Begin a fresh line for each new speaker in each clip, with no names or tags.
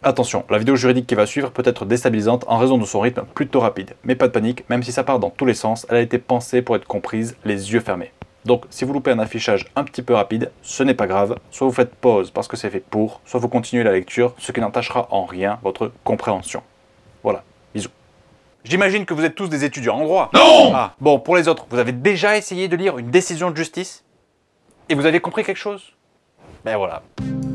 Attention, la vidéo juridique qui va suivre peut être déstabilisante en raison de son rythme plutôt rapide. Mais pas de panique, même si ça part dans tous les sens, elle a été pensée pour être comprise les yeux fermés. Donc si vous loupez un affichage un petit peu rapide, ce n'est pas grave, soit vous faites pause parce que c'est fait pour, soit vous continuez la lecture, ce qui n'entachera en rien votre compréhension. Voilà, bisous. J'imagine que vous êtes tous des étudiants en droit.
Non!
Ah, bon, pour les autres, vous avez déjà essayé de lire une décision de justice? Et vous avez compris quelque chose? Ben voilà.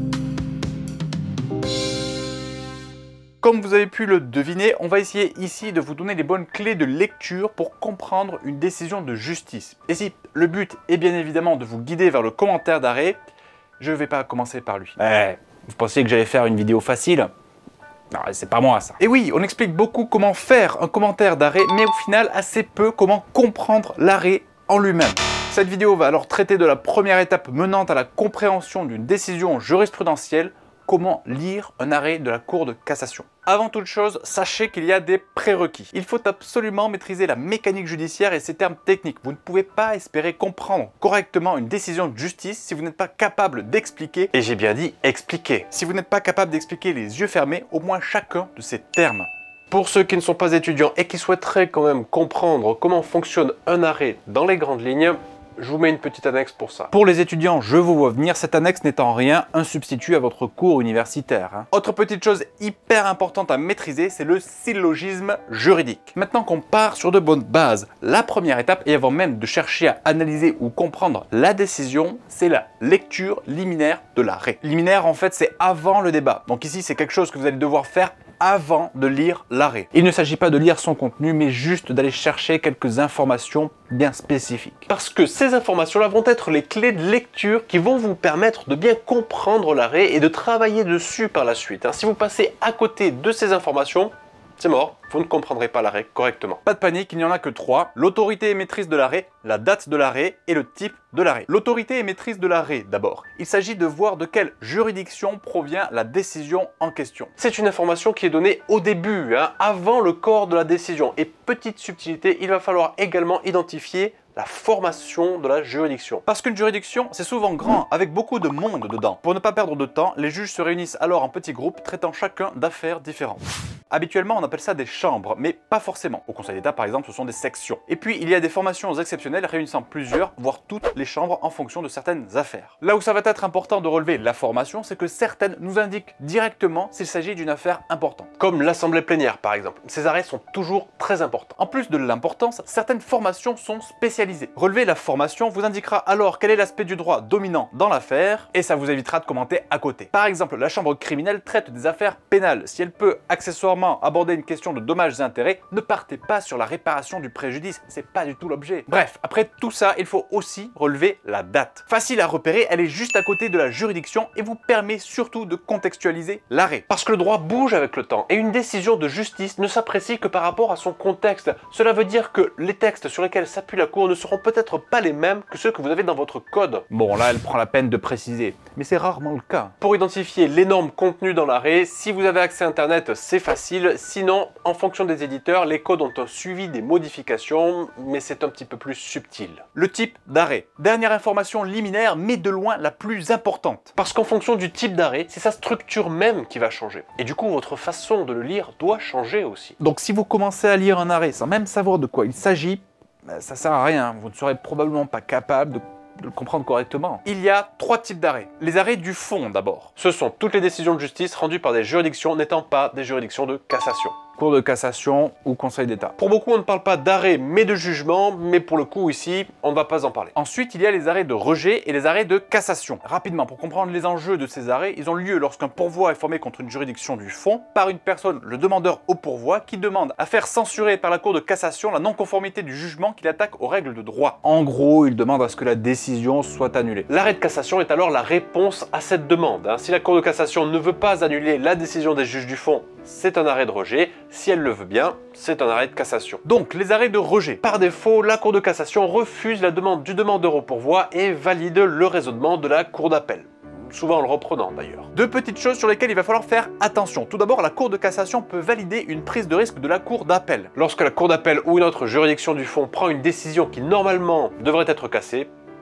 Comme vous avez pu le deviner, on va essayer ici de vous donner les bonnes clés de lecture pour comprendre une décision de justice. Et si le but est bien évidemment de vous guider vers le commentaire d'arrêt, je ne vais pas commencer par lui. Vous pensiez que j'allais faire une vidéo facile? Non, c'est pas moi ça. Et oui, on explique beaucoup comment faire un commentaire d'arrêt, mais au final assez peu comment comprendre l'arrêt en lui-même. Cette vidéo va alors traiter de la première étape menant à la compréhension d'une décision jurisprudentielle, comment lire un arrêt de la Cour de cassation. Avant toute chose, sachez qu'il y a des prérequis. Il faut absolument maîtriser la mécanique judiciaire et ses termes techniques. Vous ne pouvez pas espérer comprendre correctement une décision de justice si vous n'êtes pas capable d'expliquer, et j'ai bien dit expliquer, si vous n'êtes pas capable d'expliquer les yeux fermés au moins chacun de ces termes.
Pour ceux qui ne sont pas étudiants et qui souhaiteraient quand même comprendre comment fonctionne un arrêt dans les grandes lignes, je vous mets une petite annexe pour ça.
Pour les étudiants, je vous vois venir, cette annexe n'est en rien un substitut à votre cours universitaire. Autre petite chose hyper importante à maîtriser, c'est le syllogisme juridique. Maintenant qu'on part sur de bonnes bases, la première étape, et avant même de chercher à analyser ou comprendre la décision, c'est la lecture liminaire de l'arrêt. Liminaire, en fait, c'est avant le débat. Donc ici, c'est quelque chose que vous allez devoir faire avant de lire l'arrêt. Il ne s'agit pas de lire son contenu, mais juste d'aller chercher quelques informations bien spécifiques.
Parce que ces informations-là vont être les clés de lecture qui vont vous permettre de bien comprendre l'arrêt et de travailler dessus par la suite. Si vous passez à côté de ces informations, c'est mort, vous ne comprendrez pas l'arrêt correctement.
Pas de panique, il n'y en a que 3. L'autorité émettrice de l'arrêt, la date de l'arrêt et le type de l'arrêt. L'autorité émettrice de l'arrêt d'abord. Il s'agit de voir de quelle juridiction provient la décision en question.
C'est une information qui est donnée au début, avant le corps de la décision. Et petite subtilité, il va falloir également identifier la formation de la juridiction.
Parce qu'une juridiction, c'est souvent grand, avec beaucoup de monde dedans. Pour ne pas perdre de temps, les juges se réunissent alors en petits groupes, traitant chacun d'affaires différentes. Habituellement, on appelle ça des chambres, mais pas forcément. Au Conseil d'État, par exemple, ce sont des sections. Et puis, il y a des formations exceptionnelles réunissant plusieurs, voire toutes les chambres en fonction de certaines affaires. Là où ça va être important de relever la formation, c'est que certaines nous indiquent directement s'il s'agit d'une affaire importante.
Comme l'assemblée plénière, par exemple. Ces arrêts sont toujours très importants.
En plus de l'importance, certaines formations sont spécialisées. Relever la formation vous indiquera alors quel est l'aspect du droit dominant dans l'affaire, et ça vous évitera de commenter à côté. Par exemple, la chambre criminelle traite des affaires pénales. Si elle peut accessoirement aborder une question de dommages et intérêts, ne partez pas sur la réparation du préjudice, c'est pas du tout l'objet. Bref, après tout ça, il faut aussi relever la date. Facile à repérer, elle est juste à côté de la juridiction et vous permet surtout de contextualiser l'arrêt.
Parce que le droit bouge avec le temps et une décision de justice ne s'apprécie que par rapport à son contexte. Cela veut dire que les textes sur lesquels s'appuie la Cour ne seront peut-être pas les mêmes que ceux que vous avez dans votre code.
Bon, là, elle prend la peine de préciser, mais c'est rarement le cas.
Pour identifier les normes contenues dans l'arrêt, si vous avez accès à Internet, c'est facile. Sinon, en fonction des éditeurs, les codes ont un suivi des modifications, mais c'est un petit peu plus subtil.
Le type d'arrêt. Dernière information liminaire, mais de loin la plus importante.
Parce qu'en fonction du type d'arrêt, c'est sa structure même qui va changer. Et du coup, votre façon de le lire doit changer aussi.
Donc si vous commencez à lire un arrêt sans même savoir de quoi il s'agit, ça sert à rien. Vous ne serez probablement pas capable de le comprendre correctement. Il y a 3 types d'arrêts. Les arrêts du fond d'abord.
Ce sont toutes les décisions de justice rendues par des juridictions n'étant pas des juridictions de cassation.
Cour de cassation ou Conseil d'État.
Pour beaucoup, on ne parle pas d'arrêt mais de jugement, mais pour le coup ici, on ne va pas en parler.
Ensuite, il y a les arrêts de rejet et les arrêts de cassation. Rapidement, pour comprendre les enjeux de ces arrêts, ils ont lieu lorsqu'un pourvoi est formé contre une juridiction du fond par une personne, le demandeur au pourvoi, qui demande à faire censurer par la Cour de cassation la non-conformité du jugement qu'il attaque aux règles de droit. En gros, il demande à ce que la décision soit annulée.
L'arrêt de cassation est alors la réponse à cette demande. Si la Cour de cassation ne veut pas annuler la décision des juges du fond, c'est un arrêt de rejet. Si elle le veut bien, c'est un arrêt de cassation.
Donc, les arrêts de rejet.
Par défaut, la Cour de cassation refuse la demande du demandeur au pourvoi et valide le raisonnement de la Cour d'appel. Souvent en le reprenant d'ailleurs.
2 petites choses sur lesquelles il va falloir faire attention. Tout d'abord, la Cour de cassation peut valider une prise de risque de la Cour d'appel.
Lorsque la Cour d'appel ou une autre juridiction du fond prend une décision qui normalement devrait être cassée,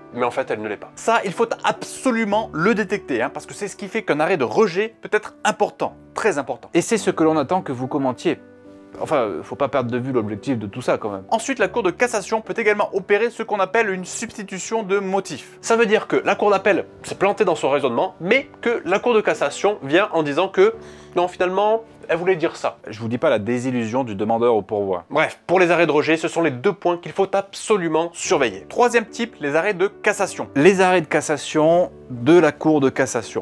mais en fait elle ne l'est pas.
Ça, il faut absolument le détecter, hein, parce que c'est ce qui fait qu'un arrêt de rejet peut être important, très important.
Et c'est ce que l'on attend que vous commentiez. Enfin, faut pas perdre de vue l'objectif de tout ça quand même.
Ensuite, la Cour de cassation peut également opérer ce qu'on appelle une substitution de motif.
Ça veut dire que la Cour d'appel s'est plantée dans son raisonnement, mais que la Cour de cassation vient en disant que non, finalement, elle voulait dire ça.
Je vous dis pas la désillusion du demandeur au pourvoi.
Bref, pour les arrêts de rejet, ce sont les deux points qu'il faut absolument surveiller.
Troisième type, les arrêts de cassation.
Les arrêts de cassation de la Cour de cassation.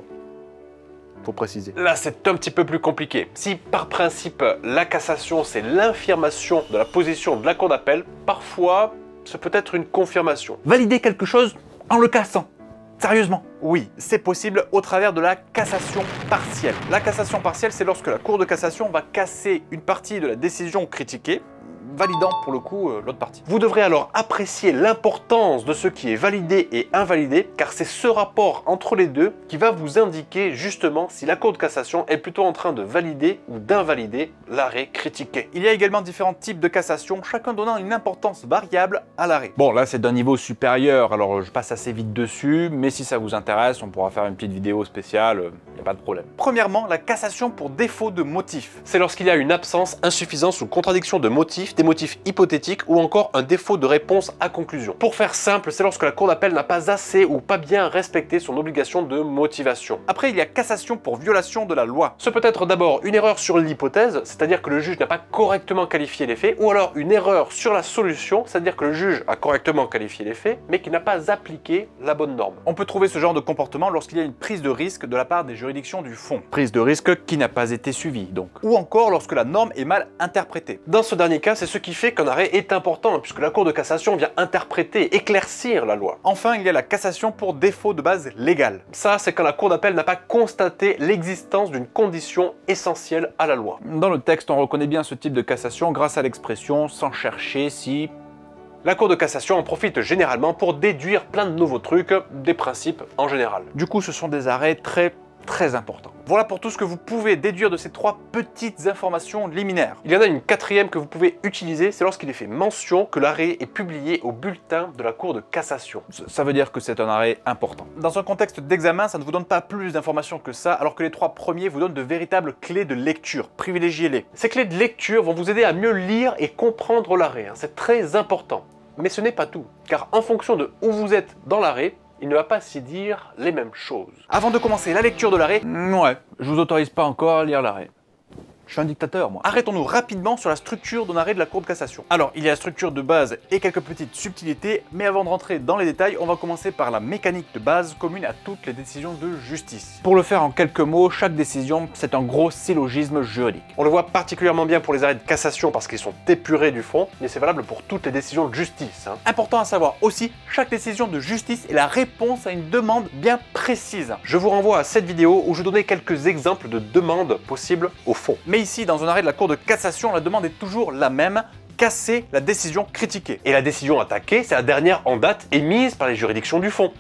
Faut préciser.
Là, c'est un petit peu plus compliqué. Si par principe, la cassation, c'est l'infirmation de la position de la Cour d'appel, parfois, ça peut être une confirmation.
Valider quelque chose en le cassant. Sérieusement.
Oui, c'est possible au travers de la cassation partielle. La cassation partielle, c'est lorsque la Cour de cassation va casser une partie de la décision critiquée, validant pour le coup l'autre partie.
Vous devrez alors apprécier l'importance de ce qui est validé et invalidé, car c'est ce rapport entre les deux qui va vous indiquer justement si la Cour de cassation est plutôt en train de valider ou d'invalider l'arrêt critiqué.
Il y a également différents types de cassation, chacun donnant une importance variable à l'arrêt.
Bon, là c'est d'un niveau supérieur, alors je passe assez vite dessus, mais si ça vous intéresse, on pourra faire une petite vidéo spéciale, y a pas de problème.
Premièrement, la cassation pour défaut de motif.
C'est lorsqu'il y a une absence, insuffisance ou contradiction de motifs, des motifs hypothétiques ou encore un défaut de réponse à conclusion. Pour faire simple, c'est lorsque la Cour d'appel n'a pas assez ou pas bien respecté son obligation de motivation.
Après, il y a cassation pour violation de la loi.
Ce peut être d'abord une erreur sur l'hypothèse, c'est-à-dire que le juge n'a pas correctement qualifié les faits, ou alors une erreur sur la solution, c'est-à-dire que le juge a correctement qualifié les faits, mais qu'il n'a pas appliqué la bonne norme.
On peut trouver ce genre de comportement lorsqu'il y a une prise de risque de la part des juridictions du fond.
Prise de risque qui n'a pas été suivie, donc.
Ou encore lorsque la norme est mal interprétée.
Dans ce dernier cas, c'est ce qui fait qu'un arrêt est important, puisque la Cour de cassation vient interpréter, éclaircir la loi.
Enfin, il y a la cassation pour défaut de base légale.
Ça, c'est quand la Cour d'appel n'a pas constaté l'existence d'une condition essentielle à la loi.
Dans le texte, on reconnaît bien ce type de cassation grâce à l'expression « sans chercher si ».
La Cour de cassation en profite généralement pour déduire plein de nouveaux trucs, des principes en général.
Du coup, ce sont des arrêts très importants.
Voilà pour tout ce que vous pouvez déduire de ces trois petites informations liminaires.
Il y en a une quatrième que vous pouvez utiliser, c'est lorsqu'il est fait mention que l'arrêt est publié au bulletin de la Cour de cassation.
Ça veut dire que c'est un arrêt important.
Dans un contexte d'examen, ça ne vous donne pas plus d'informations que ça, alors que les trois premiers vous donnent de véritables clés de lecture. Privilégiez-les.
Ces clés de lecture vont vous aider à mieux lire et comprendre l'arrêt, c'est très important. Mais ce n'est pas tout, car en fonction de où vous êtes dans l'arrêt, il ne va pas s'y dire les mêmes choses.
Avant de commencer la lecture de l'arrêt,
Ouais, je vous autorise pas encore à lire l'arrêt. Je suis un dictateur, moi.
arrêtons-nous rapidement sur la structure d'un arrêt de la Cour de cassation. Alors, il y a la structure de base et quelques petites subtilités, mais avant de rentrer dans les détails, on va commencer par la mécanique de base commune à toutes les décisions de justice.
Pour le faire en quelques mots, chaque décision, c'est un gros syllogisme juridique.
On le voit particulièrement bien pour les arrêts de cassation parce qu'ils sont épurés du fond, mais c'est valable pour toutes les décisions de justice.
Important à savoir aussi, chaque décision de justice est la réponse à une demande bien précise.
Je vous renvoie à cette vidéo où je donnais quelques exemples de demandes possibles au fond.
Mais ici, dans un arrêt de la Cour de cassation, la demande est toujours la même, casser la décision critiquée.
Et la décision attaquée, c'est la dernière en date émise par les juridictions du fond.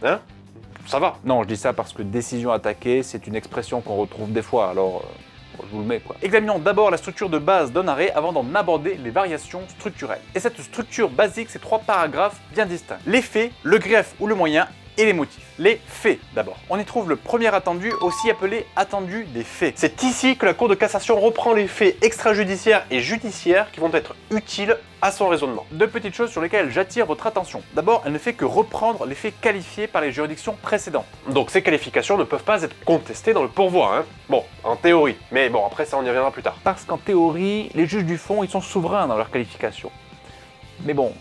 Ça va.
Non, je dis ça parce que décision attaquée, c'est une expression qu'on retrouve des fois, alors je vous le mets quoi.
Examinons d'abord la structure de base d'un arrêt avant d'en aborder les variations structurelles. Et cette structure basique, c'est trois paragraphes bien distincts. Les faits, le grief ou le moyen, et les motifs. Les faits d'abord. On y trouve le premier attendu, aussi appelé attendu des faits.
C'est ici que la Cour de cassation reprend les faits extrajudiciaires et judiciaires qui vont être utiles à son raisonnement.
Deux petites choses sur lesquelles j'attire votre attention. D'abord, elle ne fait que reprendre les faits qualifiés par les juridictions précédentes.
Donc ces qualifications ne peuvent pas être contestées dans le pourvoi. Bon, en théorie. Mais bon, après ça on y reviendra plus tard.
Parce qu'en théorie, les juges du fond, ils sont souverains dans leurs qualifications. Mais bon,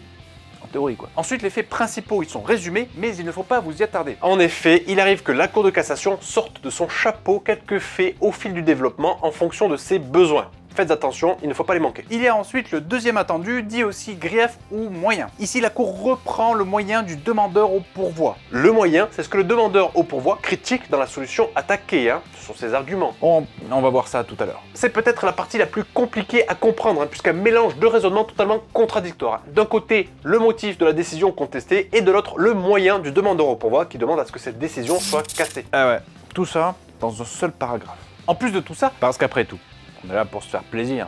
théorie quoi.
Ensuite, les faits principaux, ils sont résumés, mais il ne faut pas vous y attarder.
En effet, il arrive que la Cour de cassation sorte de son chapeau quelques faits au fil du développement en fonction de ses besoins. Faites attention, il ne faut pas les manquer.
Il y a ensuite le deuxième attendu, dit aussi grief ou moyen. Ici, la Cour reprend le moyen du demandeur au pourvoi.
Le moyen, c'est ce que le demandeur au pourvoi critique dans la solution attaquée. Ce sont ses arguments.
On va voir ça tout à l'heure.
C'est peut-être la partie la plus compliquée à comprendre, puisqu'elle mélange deux raisonnements totalement contradictoires. D'un côté, le motif de la décision contestée, et de l'autre, le moyen du demandeur au pourvoi qui demande à ce que cette décision soit cassée.
Ah ouais, tout ça dans un seul paragraphe.
En plus de tout ça,
parce qu'après tout, on est là pour se faire plaisir.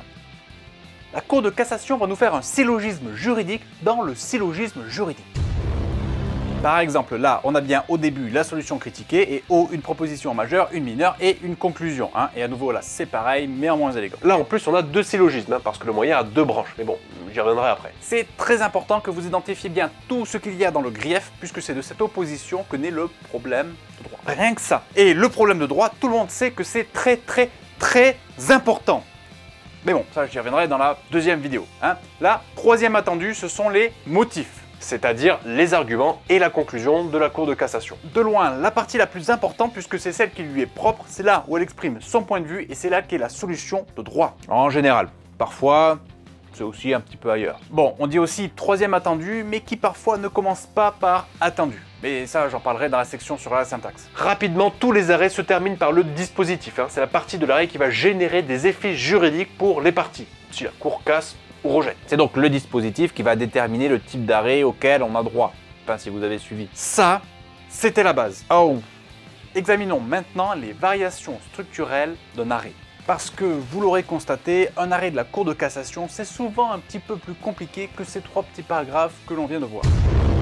La Cour de cassation va nous faire un syllogisme juridique dans le syllogisme juridique. Par exemple, là, on a bien au début la solution critiquée et au une proposition majeure, une mineure et une conclusion. Hein. Et à nouveau, là, c'est pareil, mais en moins élégant.
Là, en plus, on a deux syllogismes, hein, parce que le moyen a deux branches. Mais bon, j'y reviendrai après.
C'est très important que vous identifiez bien tout ce qu'il y a dans le grief, puisque c'est de cette opposition que naît le problème de droit. Rien que ça. Et le problème de droit, tout le monde sait que c'est très important. Mais bon, ça j'y reviendrai dans la deuxième vidéo. Hein. La troisième attendue, ce sont les motifs.
C'est-à-dire les arguments et la conclusion de la Cour de cassation.
De loin, la partie la plus importante, puisque c'est celle qui lui est propre, c'est là où elle exprime son point de vue et c'est là qu'est la solution de droit.
En général. Parfois, c'est aussi un petit peu ailleurs.
Bon, on dit aussi troisième attendu, mais qui parfois ne commence pas par attendu. Mais ça, j'en parlerai dans la section sur la syntaxe.
Rapidement, tous les arrêts se terminent par le dispositif. Hein. C'est la partie de l'arrêt qui va générer des effets juridiques pour les parties, si la Cour casse ou rejette.
C'est donc le dispositif qui va déterminer le type d'arrêt auquel on a droit. Enfin, si vous avez suivi.
Ça, c'était la base.
Oh.
Examinons maintenant les variations structurelles d'un arrêt. Parce que, vous l'aurez constaté, un arrêt de la Cour de cassation, c'est souvent un petit peu plus compliqué que ces trois petits paragraphes que l'on vient de voir.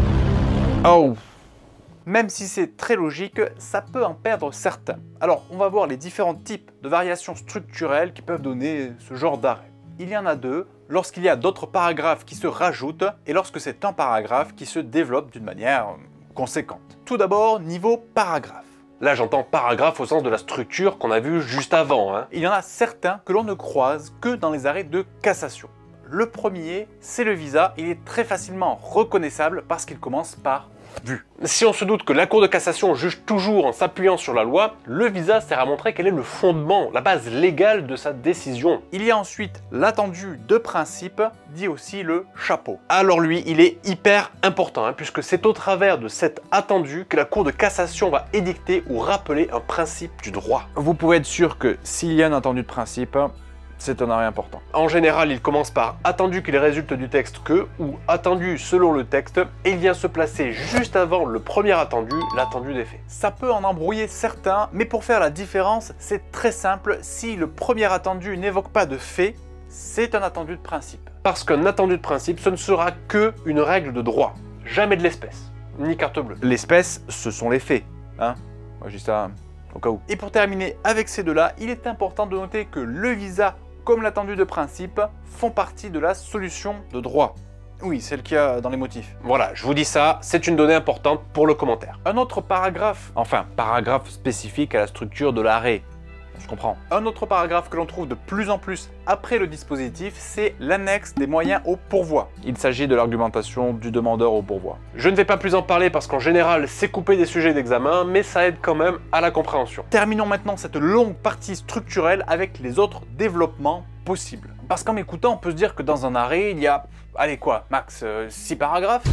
Oh.
Même si c'est très logique, ça peut en perdre certains. Alors, on va voir les différents types de variations structurelles qui peuvent donner ce genre d'arrêt. Il y en a deux, lorsqu'il y a d'autres paragraphes qui se rajoutent et lorsque c'est un paragraphe qui se développe d'une manière conséquente. Tout d'abord, niveau paragraphe.
Là, j'entends paragraphe au sens de la structure qu'on a vu juste avant. Hein.
Il y en a certains que l'on ne croise que dans les arrêts de cassation. Le premier, c'est le visa. Il est très facilement reconnaissable parce qu'il commence par vu.
Si on se doute que la Cour de cassation juge toujours en s'appuyant sur la loi, le visa sert à montrer quel est le fondement, la base légale de sa décision.
Il y a ensuite l'attendu de principe, dit aussi le chapeau.
Alors lui, il est hyper important, hein, puisque c'est au travers de cet attendu que la Cour de cassation va édicter ou rappeler un principe du droit.
Vous pouvez être sûr que s'il y a un attendu de principe, c'est un arrêt important.
En général, il commence par attendu qu'il résulte du texte que, ou attendu selon le texte, et il vient se placer juste avant le premier attendu, l'attendu des faits.
Ça peut en embrouiller certains, mais pour faire la différence, c'est très simple. Si le premier attendu n'évoque pas de fait, c'est un attendu de principe.
Parce qu'un attendu de principe, ce ne sera que une règle de droit, jamais de l'espèce, ni carte bleue.
L'espèce, ce sont les faits. Hein. Moi, je dis ça au cas où.
Et pour terminer avec ces deux-là, il est important de noter que le visa comme l'attendu de principe, font partie de la solution de droit. Oui, celle qu'il y a dans les motifs.
Voilà, je vous dis ça, c'est une donnée importante pour le commentaire.
Un autre paragraphe,
enfin, paragraphe spécifique à la structure de l'arrêt. Je comprends.
Un autre paragraphe que l'on trouve de plus en plus après le dispositif, c'est l'annexe des moyens au pourvoi.
Il s'agit de l'argumentation du demandeur au pourvoi.
Je ne vais pas plus en parler parce qu'en général, c'est coupé des sujets d'examen, mais ça aide quand même à la compréhension.
Terminons maintenant cette longue partie structurelle avec les autres développements possibles. Parce qu'en m'écoutant, on peut se dire que dans un arrêt, il y a, allez quoi, max 6 paragraphes.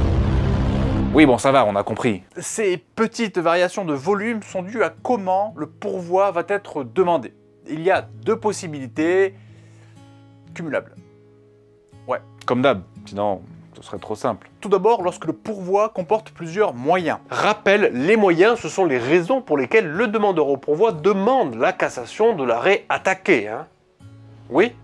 Oui, bon, ça va, on a compris.
Ces petites variations de volume sont dues à comment le pourvoi va être demandé. Il y a deux possibilités cumulables. Ouais.
Comme d'hab, sinon ce serait trop simple.
Tout d'abord, lorsque le pourvoi comporte plusieurs moyens.
Rappel, les moyens, ce sont les raisons pour lesquelles le demandeur au pourvoi demande la cassation de l'arrêt attaqué. Hein. Oui?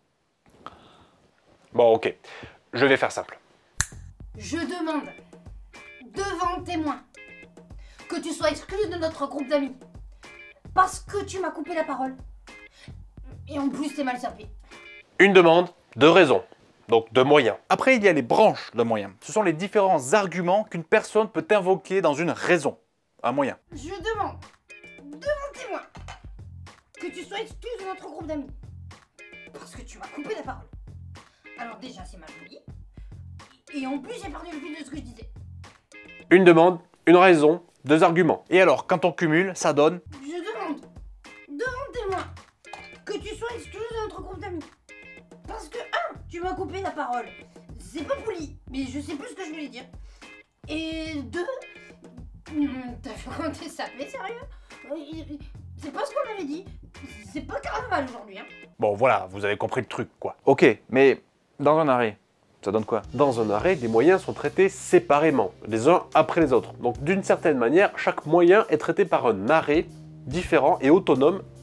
Bon, ok. Je vais faire simple.
Je demande, devant témoin, que tu sois exclu de notre groupe d'amis. Parce que tu m'as coupé la parole. Et en plus, t'es mal servi.
Une demande, deux raisons. Donc deux moyens.
Après, il y a les branches d'un moyen. Ce sont les différents arguments qu'une personne peut invoquer dans une raison. Un moyen.
Je demande, devant témoin, que tu sois exclu de notre groupe d'amis. Parce que tu m'as coupé la parole. Alors déjà, c'est mal joli. Et en plus, j'ai perdu le fil de ce que je disais.
Une demande, une raison, deux arguments.
Et alors, quand on cumule, ça donne...
Je demande, devant témoin, que tu sois exclu de notre groupe d'amis. Parce que, tu m'as coupé la parole. C'est pas poli, mais je sais plus ce que je voulais dire. Et deux, t'as fait comment t'es sapé, sérieux? C'est pas ce qu'on avait dit. C'est pas carnaval aujourd'hui, hein.
Bon, voilà, vous avez compris le truc, quoi.
Ok, mais dans un arrêt, ça donne quoi?
Dans un arrêt, des moyens sont traités séparément, les uns après les autres. Donc d'une certaine manière, chaque moyen est traité par un arrêt différent et autonome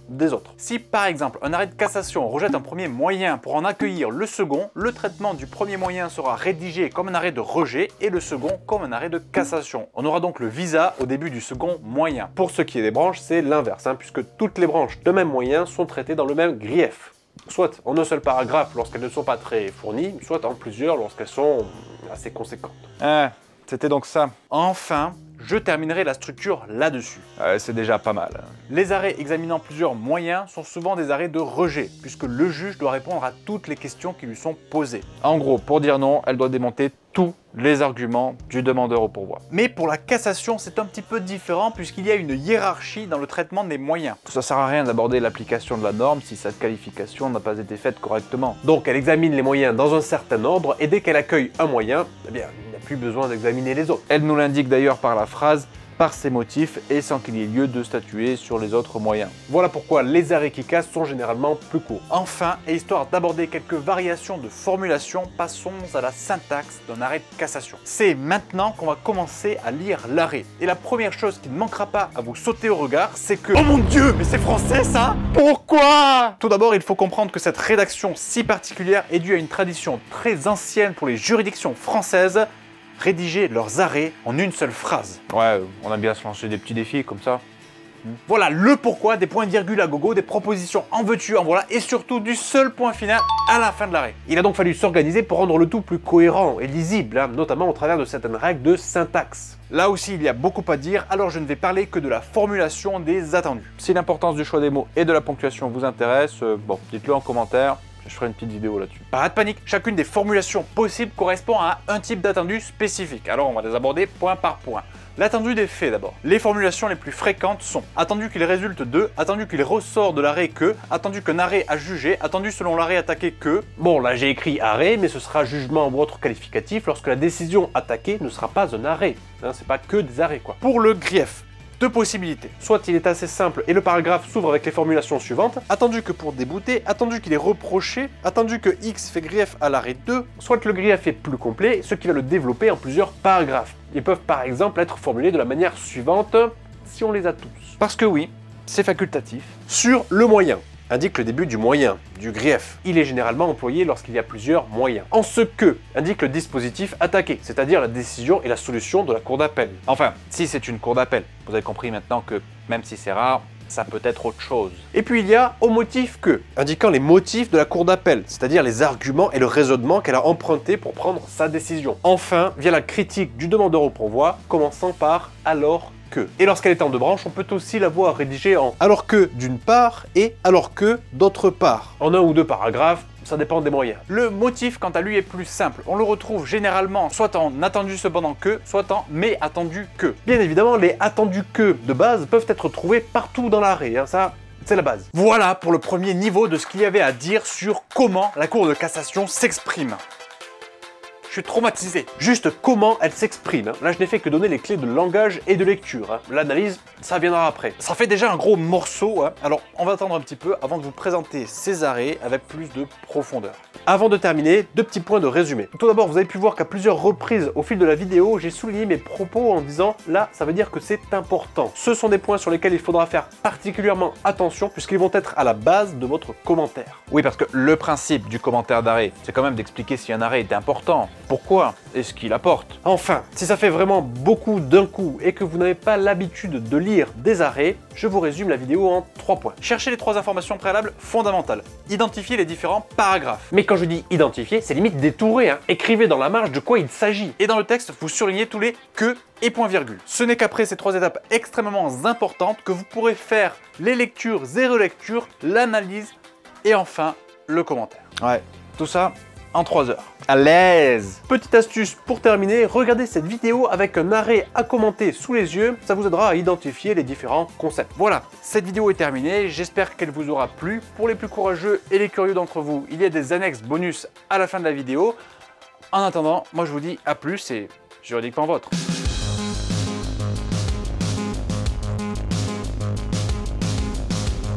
des autres.
Si par exemple un arrêt de cassation rejette un premier moyen pour en accueillir le second, le traitement du premier moyen sera rédigé comme un arrêt de rejet et le second comme un arrêt de cassation. On aura donc le visa au début du second moyen.
Pour ce qui est des branches, c'est l'inverse, puisque toutes les branches de même moyen sont traitées dans le même grief. Soit en un seul paragraphe lorsqu'elles ne sont pas très fournies, soit en plusieurs lorsqu'elles sont assez conséquentes.
Ah, c'était donc ça.
Enfin, je terminerai la structure là-dessus.
C'est déjà pas mal.
Les arrêts examinant plusieurs moyens sont souvent des arrêts de rejet, puisque le juge doit répondre à toutes les questions qui lui sont posées.
En gros, pour dire non, elle doit démonter tous les arguments du demandeur au pourvoi.
Mais pour la cassation, c'est un petit peu différent, puisqu'il y a une hiérarchie dans le traitement des moyens.
Ça sert à rien d'aborder l'application de la norme si cette qualification n'a pas été faite correctement.
Donc elle examine les moyens dans un certain ordre, et dès qu'elle accueille un moyen, eh bien, il n'y a plus besoin d'examiner les autres.
Elle nous l'indique d'ailleurs par la phrase « par ses motifs et sans qu'il y ait lieu de statuer sur les autres moyens ».
Voilà pourquoi les arrêts qui cassent sont généralement plus courts.
Enfin, et histoire d'aborder quelques variations de formulation, passons à la syntaxe d'un arrêt de cassation. C'est maintenant qu'on va commencer à lire l'arrêt. Et la première chose qui ne manquera pas à vous sauter au regard, c'est que... Oh mon Dieu, mais c'est français ça? Pourquoi? Tout d'abord, il faut comprendre que cette rédaction si particulière est due à une tradition très ancienne pour les juridictions françaises, rédiger leurs arrêts en une seule phrase.
Ouais, on aime bien se lancer des petits défis comme ça.
Voilà le pourquoi, des points virgules à gogo, des propositions en veux-tu, en voilà, et surtout du seul point final à la fin de l'arrêt.
Il a donc fallu s'organiser pour rendre le tout plus cohérent et lisible, notamment au travers de certaines règles de syntaxe.
Là aussi, il y a beaucoup à dire, alors je ne vais parler que de la formulation des attendus.
Si l'importance du choix des mots et de la ponctuation vous intéresse, bon, dites-le en commentaire. Je ferai une petite vidéo là-dessus.
Pas de panique, chacune des formulations possibles correspond à un type d'attendu spécifique. Alors on va les aborder point par point. L'attendu des faits d'abord. Les formulations les plus fréquentes sont attendu qu'il résulte de, attendu qu'il ressort de l'arrêt que, attendu qu'un arrêt a jugé, attendu selon l'arrêt attaqué que...
Bon, là j'ai écrit arrêt, mais ce sera jugement ou autre qualificatif lorsque la décision attaquée ne sera pas un arrêt. C'est pas que des arrêts quoi.
Pour le grief, deux possibilités.
Soit il est assez simple et le paragraphe s'ouvre avec les formulations suivantes.
Attendu que pour débouter, attendu qu'il est reproché, attendu que X fait grief à l'arrêt 2.
Soit le grief est plus complet, ce qui va le développer en plusieurs paragraphes. Ils peuvent par exemple être formulés de la manière suivante, si on les a tous.
Parce que oui, c'est facultatif.
Sur le moyen, indique le début du moyen, du grief. Il est généralement employé lorsqu'il y a plusieurs moyens. En ce que, indique le dispositif attaqué, c'est-à-dire la décision et la solution de la cour d'appel.
Enfin, si c'est une cour d'appel, vous avez compris maintenant que même si c'est rare, ça peut être autre chose.
Et puis il y a au motif que, indiquant les motifs de la cour d'appel, c'est-à-dire les arguments et le raisonnement qu'elle a emprunté pour prendre sa décision. Enfin, via la critique du demandeur au pourvoi, commençant par alors que. Et lorsqu'elle est en deux branches, on peut aussi la voir rédigée en alors que d'une part et alors que d'autre part. En un ou deux paragraphes, ça dépend des moyens.
Le motif, quant à lui, est plus simple. On le retrouve généralement soit en attendu cependant que, soit en mais attendu que.
Bien évidemment, les attendus que de base peuvent être trouvés partout dans l'arrêt, ça c'est la base.
Voilà pour le premier niveau de ce qu'il y avait à dire sur comment la Cour de cassation s'exprime. Je suis traumatisé.
Juste comment elle s'exprime. Là, je n'ai fait que donner les clés de langage et de lecture. L'analyse, ça viendra après.
Ça fait déjà un gros morceau, alors on va attendre un petit peu avant de vous présenter ces arrêts avec plus de profondeur.
Avant de terminer, deux petits points de résumé. Tout d'abord, vous avez pu voir qu'à plusieurs reprises au fil de la vidéo, j'ai souligné mes propos en disant « là, ça veut dire que c'est important ». Ce sont des points sur lesquels il faudra faire particulièrement attention puisqu'ils vont être à la base de votre commentaire.
Oui, parce que le principe du commentaire d'arrêt, c'est quand même d'expliquer si un arrêt est important, pourquoi et ce qu'il apporte.
Enfin, si ça fait vraiment beaucoup d'un coup et que vous n'avez pas l'habitude de lire des arrêts, je vous résume la vidéo en 3 points.
Cherchez les 3 informations préalables fondamentales. Identifiez les différents paragraphes.
Mais quand je dis identifier, c'est limite détouré. Écrivez dans la marge de quoi il s'agit.
Et dans le texte, vous surlignez tous les que et points virgule. Ce n'est qu'après ces 3 étapes extrêmement importantes que vous pourrez faire les lectures et relectures, l'analyse et enfin le commentaire.
Ouais, tout ça en 3 heures. À l'aise.
Petite astuce pour terminer, regardez cette vidéo avec un arrêt à commenter sous les yeux, ça vous aidera à identifier les différents concepts.
Voilà, cette vidéo est terminée, j'espère qu'elle vous aura plu. Pour les plus courageux et les curieux d'entre vous, il y a des annexes bonus à la fin de la vidéo. En attendant, moi je vous dis à plus et juridiquement vôtre.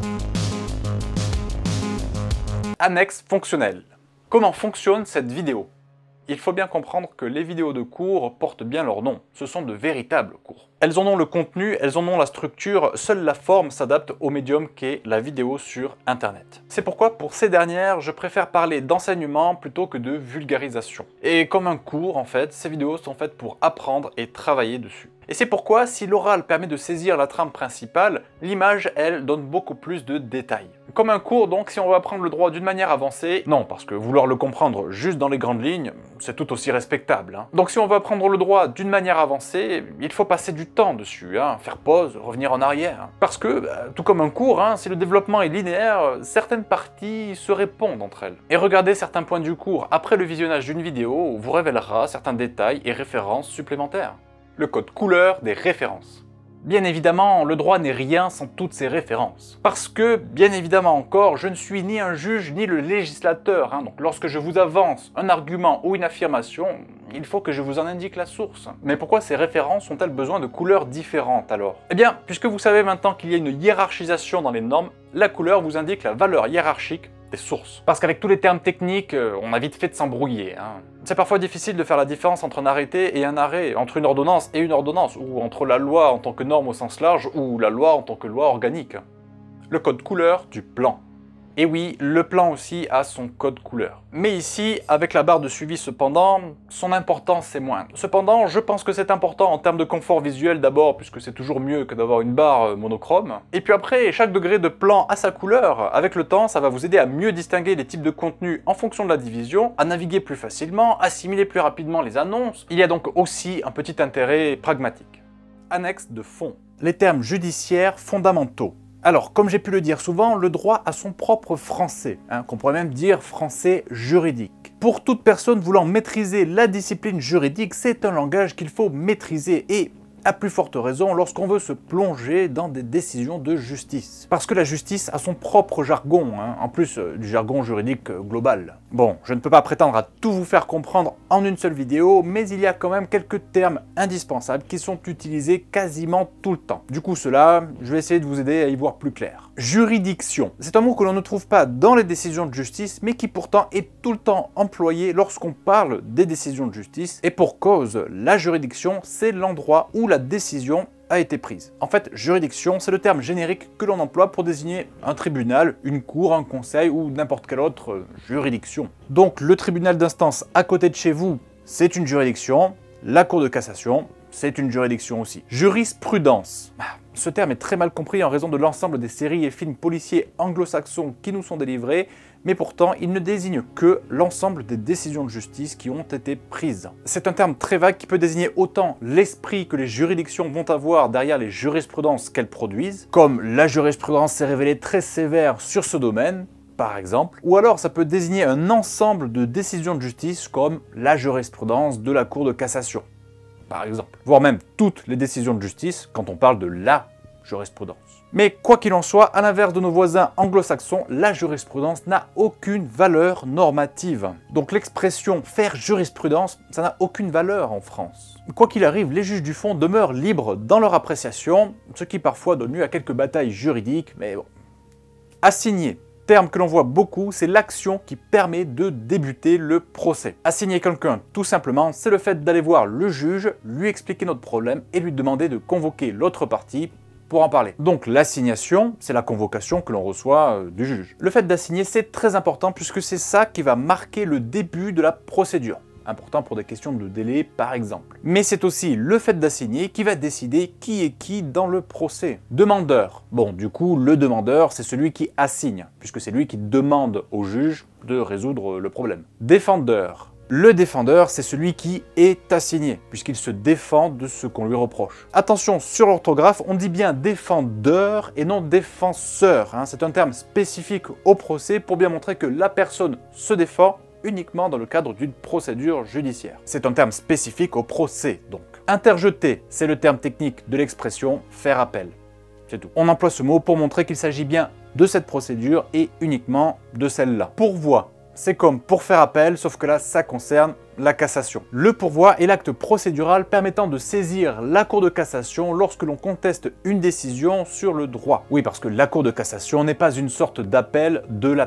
Annexe fonctionnelle. Comment fonctionne cette vidéo? Il faut bien comprendre que les vidéos de cours portent bien leur nom, ce sont de véritables cours. Elles en ont le contenu, elles en ont la structure, seule la forme s'adapte au médium qu'est la vidéo sur Internet. C'est pourquoi pour ces dernières, je préfère parler d'enseignement plutôt que de vulgarisation. Et comme un cours en fait, ces vidéos sont faites pour apprendre et travailler dessus. Et c'est pourquoi, si l'oral permet de saisir la trame principale, l'image, elle, donne beaucoup plus de détails. Comme un cours, donc, si on veut apprendre le droit d'une manière avancée, non, parce que vouloir le comprendre juste dans les grandes lignes, c'est tout aussi respectable. Hein. Donc si on veut apprendre le droit d'une manière avancée, il faut passer du temps dessus, hein, faire pause, revenir en arrière. Hein. Parce que, tout comme un cours, hein, si le développement est linéaire, certaines parties se répondent entre elles. Et regarder certains points du cours après le visionnage d'une vidéo vous révélera certains détails et références supplémentaires. Le code couleur des références. Bien évidemment, le droit n'est rien sans toutes ces références. Parce que, bien évidemment encore, je ne suis ni un juge ni le législateur. Hein. Donc lorsque je vous avance un argument ou une affirmation, il faut que je vous en indique la source. Mais pourquoi ces références ont-elles besoin de couleurs différentes alors? Eh bien, puisque vous savez maintenant qu'il y a une hiérarchisation dans les normes, la couleur vous indique la valeur hiérarchique des sources. Parce qu'avec tous les termes techniques, on a vite fait de s'embrouiller. Hein. C'est parfois difficile de faire la différence entre un arrêté et un arrêt, entre une ordonnance et une ordonnance, ou entre la loi en tant que norme au sens large, ou la loi en tant que loi organique. Le code couleur du plan. Et oui, le plan aussi a son code couleur. Mais ici, avec la barre de suivi cependant, son importance est moindre. Cependant, je pense que c'est important en termes de confort visuel d'abord, puisque c'est toujours mieux que d'avoir une barre monochrome. Et puis après, chaque degré de plan a sa couleur. Avec le temps, ça va vous aider à mieux distinguer les types de contenus en fonction de la division, à naviguer plus facilement, assimiler plus rapidement les annonces. Il y a donc aussi un petit intérêt pragmatique. Annexe de fond. Les termes judiciaires fondamentaux. Alors, comme j'ai pu le dire souvent, le droit a son propre français, hein, qu'on pourrait même dire français juridique. Pour toute personne voulant maîtriser la discipline juridique, c'est un langage qu'il faut maîtriser et, à plus forte raison, lorsqu'on veut se plonger dans des décisions de justice. Parce que la justice a son propre jargon, hein, en plus du jargon juridique global. Bon, je ne peux pas prétendre à tout vous faire comprendre en une seule vidéo, mais il y a quand même quelques termes indispensables qui sont utilisés quasiment tout le temps. Du coup, cela, je vais essayer de vous aider à y voir plus clair. Juridiction. C'est un mot que l'on ne trouve pas dans les décisions de justice, mais qui pourtant est tout le temps employé lorsqu'on parle des décisions de justice. Et pour cause, la juridiction, c'est l'endroit où la décision a été prise. En fait, juridiction, c'est le terme générique que l'on emploie pour désigner un tribunal, une cour, un conseil ou n'importe quelle autre juridiction. Donc le tribunal d'instance à côté de chez vous, c'est une juridiction. La cour de cassation, c'est une juridiction aussi. Jurisprudence. Ce terme est très mal compris en raison de l'ensemble des séries et films policiers anglo-saxons qui nous sont délivrés, mais pourtant il ne désigne que l'ensemble des décisions de justice qui ont été prises. C'est un terme très vague qui peut désigner autant l'esprit que les juridictions vont avoir derrière les jurisprudences qu'elles produisent, comme la jurisprudence s'est révélée très sévère sur ce domaine, par exemple, ou alors ça peut désigner un ensemble de décisions de justice comme la jurisprudence de la Cour de cassation, par exemple, voire même toutes les décisions de justice quand on parle de la jurisprudence. Mais quoi qu'il en soit, à l'inverse de nos voisins anglo-saxons, la jurisprudence n'a aucune valeur normative. Donc l'expression « faire jurisprudence », ça n'a aucune valeur en France. Quoi qu'il arrive, les juges du fond demeurent libres dans leur appréciation, ce qui parfois donne lieu à quelques batailles juridiques, mais bon. Assigner. Terme que l'on voit beaucoup, c'est l'action qui permet de débuter le procès. Assigner quelqu'un, tout simplement, c'est le fait d'aller voir le juge, lui expliquer notre problème et lui demander de convoquer l'autre partie pour en parler. Donc l'assignation, c'est la convocation que l'on reçoit du juge. Le fait d'assigner, c'est très important puisque c'est ça qui va marquer le début de la procédure. Important pour des questions de délai par exemple. Mais c'est aussi le fait d'assigner qui va décider qui est qui dans le procès. Demandeur. Bon, du coup, le demandeur, c'est celui qui assigne, puisque c'est lui qui demande au juge de résoudre le problème. Défendeur. Le défendeur, c'est celui qui est assigné, puisqu'il se défend de ce qu'on lui reproche. Attention, sur l'orthographe, on dit bien défendeur et non défenseur. Hein. C'est un terme spécifique au procès pour bien montrer que la personne se défend uniquement dans le cadre d'une procédure judiciaire. C'est un terme spécifique au procès, donc. Interjeter, c'est le terme technique de l'expression faire appel. C'est tout. On emploie ce mot pour montrer qu'il s'agit bien de cette procédure et uniquement de celle-là. Pourvoi, c'est comme pour faire appel, sauf que là, ça concerne la cassation. Le pourvoi est l'acte procédural permettant de saisir la Cour de cassation lorsque l'on conteste une décision sur le droit. Oui, parce que la Cour de cassation n'est pas une sorte d'appel de l'appel.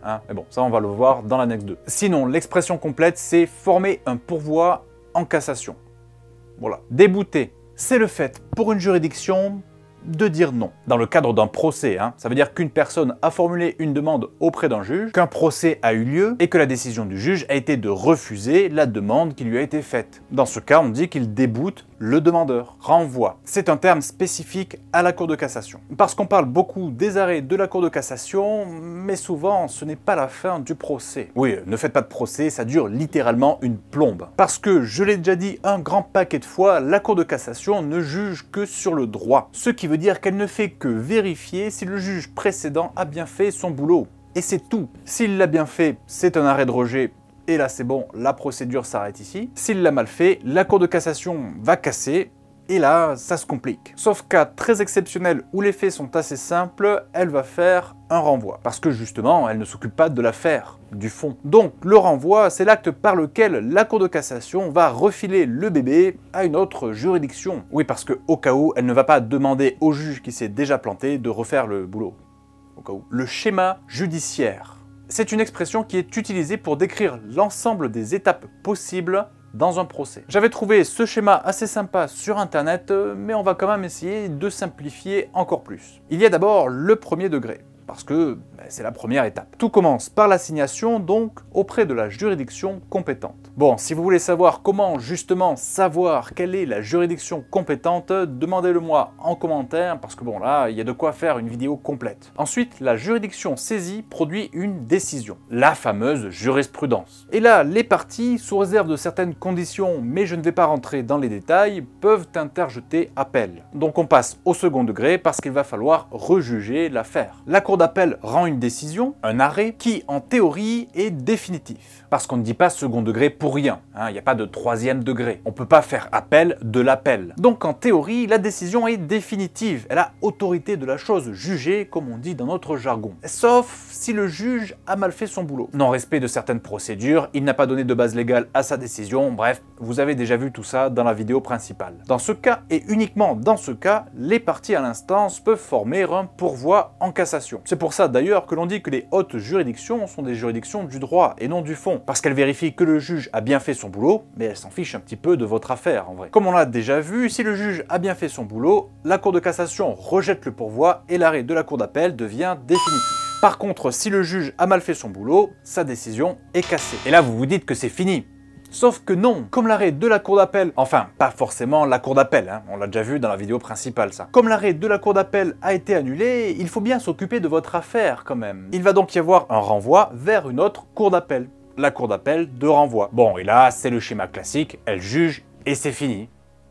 hein. Mais bon, ça on va le voir dans l'annexe 2. Sinon, l'expression complète, c'est former un pourvoi en cassation. Voilà. Débouter, c'est le fait pour une juridiction de dire non. Dans le cadre d'un procès, hein, ça veut dire qu'une personne a formulé une demande auprès d'un juge, qu'un procès a eu lieu et que la décision du juge a été de refuser la demande qui lui a été faite. Dans ce cas, on dit qu'il déboute le demandeur. Renvoi, c'est un terme spécifique à la Cour de cassation. Parce qu'on parle beaucoup des arrêts de la Cour de cassation, mais souvent ce n'est pas la fin du procès. Oui, ne faites pas de procès, ça dure littéralement une plombe. Parce que, je l'ai déjà dit un grand paquet de fois, la Cour de cassation ne juge que sur le droit. Ce qui veut dire qu'elle ne fait que vérifier si le juge précédent a bien fait son boulot. Et c'est tout. S'il l'a bien fait, c'est un arrêt de rejet. Et là c'est bon, la procédure s'arrête ici. S'il l'a mal fait, la Cour de cassation va casser, et là, ça se complique. Sauf cas très exceptionnel où les faits sont assez simples, elle va faire un renvoi. Parce que justement, elle ne s'occupe pas de l'affaire, du fond. Donc le renvoi, c'est l'acte par lequel la Cour de cassation va refiler le bébé à une autre juridiction. Oui, parce que au cas où, elle ne va pas demander au juge qui s'est déjà planté de refaire le boulot. Au cas où. Le schéma judiciaire. C'est une expression qui est utilisée pour décrire l'ensemble des étapes possibles dans un procès. J'avais trouvé ce schéma assez sympa sur internet, mais on va quand même essayer de simplifier encore plus. Il y a d'abord le premier degré, parce que c'est la première étape. Tout commence par l'assignation, donc auprès de la juridiction compétente. Bon, si vous voulez savoir comment justement savoir quelle est la juridiction compétente, demandez-le moi en commentaire, parce que bon là, il y a de quoi faire une vidéo complète. Ensuite, la juridiction saisie produit une décision, la fameuse jurisprudence. Et là, les parties, sous réserve de certaines conditions, mais je ne vais pas rentrer dans les détails, peuvent interjeter appel. Donc on passe au second degré parce qu'il va falloir rejuger l'affaire. La cour d'appel rend une décision, un arrêt, qui en théorie est définitif. Parce qu'on ne dit pas second degré pour rien, hein, il n'y a pas de troisième degré. On ne peut pas faire appel de l'appel. Donc en théorie, la décision est définitive. Elle a autorité de la chose jugée, comme on dit dans notre jargon. Sauf si le juge a mal fait son boulot. Non-respect de certaines procédures, il n'a pas donné de base légale à sa décision, bref, vous avez déjà vu tout ça dans la vidéo principale. Dans ce cas, et uniquement dans ce cas, les parties à l'instance peuvent former un pourvoi en cassation. C'est pour ça d'ailleurs que l'on dit que les hautes juridictions sont des juridictions du droit et non du fond, parce qu'elles vérifient que le juge a bien fait son boulot, mais elles s'en fichent un petit peu de votre affaire en vrai. Comme on l'a déjà vu, si le juge a bien fait son boulot, la Cour de cassation rejette le pourvoi et l'arrêt de la Cour d'appel devient définitif. Par contre, si le juge a mal fait son boulot, sa décision est cassée. Et là vous vous dites que c'est fini. Sauf que non, comme l'arrêt de la cour d'appel, enfin pas forcément la cour d'appel, hein, on l'a déjà vu dans la vidéo principale ça. Comme l'arrêt de la cour d'appel a été annulé, il faut bien s'occuper de votre affaire quand même. Il va donc y avoir un renvoi vers une autre cour d'appel, la cour d'appel de renvoi. Bon et là c'est le schéma classique, elle juge et c'est fini.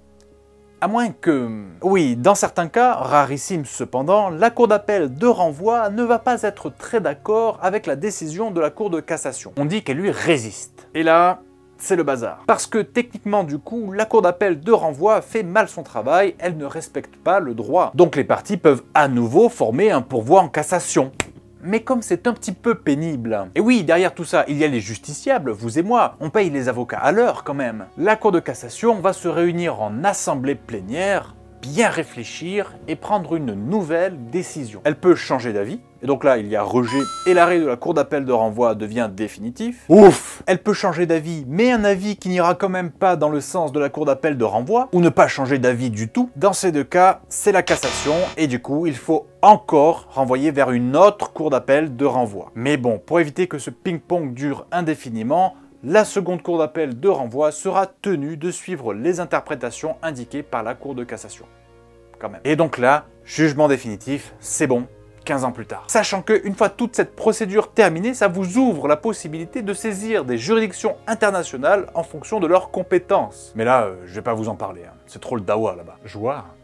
À moins que... Oui, dans certains cas, rarissimes cependant, la cour d'appel de renvoi ne va pas être très d'accord avec la décision de la cour de cassation. On dit qu'elle lui résiste. Et là... c'est le bazar. Parce que techniquement du coup, la cour d'appel de renvoi fait mal son travail, elle ne respecte pas le droit. Donc les parties peuvent à nouveau former un pourvoi en cassation. Mais comme c'est un petit peu pénible. Et oui, derrière tout ça, il y a les justiciables, vous et moi, on paye les avocats à l'heure quand même. La cour de cassation va se réunir en assemblée plénière, bien réfléchir et prendre une nouvelle décision. Elle peut changer d'avis, et donc là il y a rejet et l'arrêt de la cour d'appel de renvoi devient définitif. Ouf! Elle peut changer d'avis, mais un avis qui n'ira quand même pas dans le sens de la cour d'appel de renvoi, ou ne pas changer d'avis du tout. Dans ces deux cas, c'est la cassation, et du coup il faut encore renvoyer vers une autre cour d'appel de renvoi. Mais bon, pour éviter que ce ping-pong dure indéfiniment, la seconde cour d'appel de renvoi sera tenue de suivre les interprétations indiquées par la cour de cassation. Quand même. Et donc là, jugement définitif, c'est bon, 15 ans plus tard. Sachant qu'une fois toute cette procédure terminée, ça vous ouvre la possibilité de saisir des juridictions internationales en fonction de leurs compétences. Mais là, je vais pas vous en parler, hein. C'est trop le dawa là-bas. Joie.